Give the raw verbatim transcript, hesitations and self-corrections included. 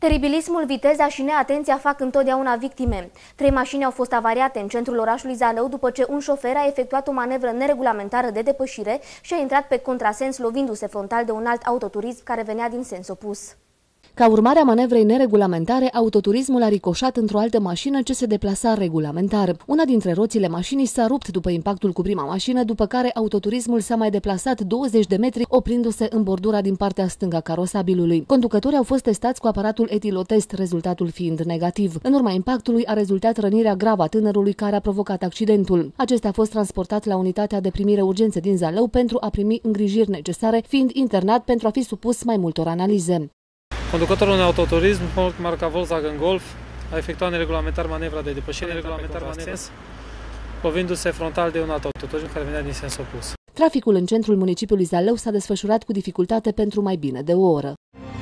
Teribilismul, viteza și neatenția fac întotdeauna victime. Trei mașini au fost avariate în centrul orașului Zalău după ce un șofer a efectuat o manevră neregulamentară de depășire și a intrat pe contrasens lovindu-se frontal de un alt autoturism care venea din sens opus. Ca urmare a manevrei neregulamentare, autoturismul a ricoșat într-o altă mașină ce se deplasa regulamentar. Una dintre roțile mașinii s-a rupt după impactul cu prima mașină, după care autoturismul s-a mai deplasat douăzeci de metri, oprindu-se în bordura din partea stângă a carosabilului. Conducătorii au fost testați cu aparatul etilotest, rezultatul fiind negativ. În urma impactului a rezultat rănirea gravă a tânărului care a provocat accidentul. Acesta a fost transportat la unitatea de primire urgențe din Zalău pentru a primi îngrijiri necesare, fiind internat pentru a fi supus mai multor analize. Conducătorul unui autoturism, marca Volkswagen Golf, a efectuat neregulamentar manevra de depășire, neregulamentar manevra, lovindu-se frontal de un alt autoturism care venea din sens opus. Traficul în centrul municipiului Zalău s-a desfășurat cu dificultate pentru mai bine de o oră.